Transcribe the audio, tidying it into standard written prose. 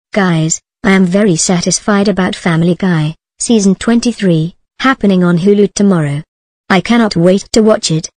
Guys, I am very satisfied about Family Guy, Season 23, happening on Hulu tomorrow. I cannot wait to watch it.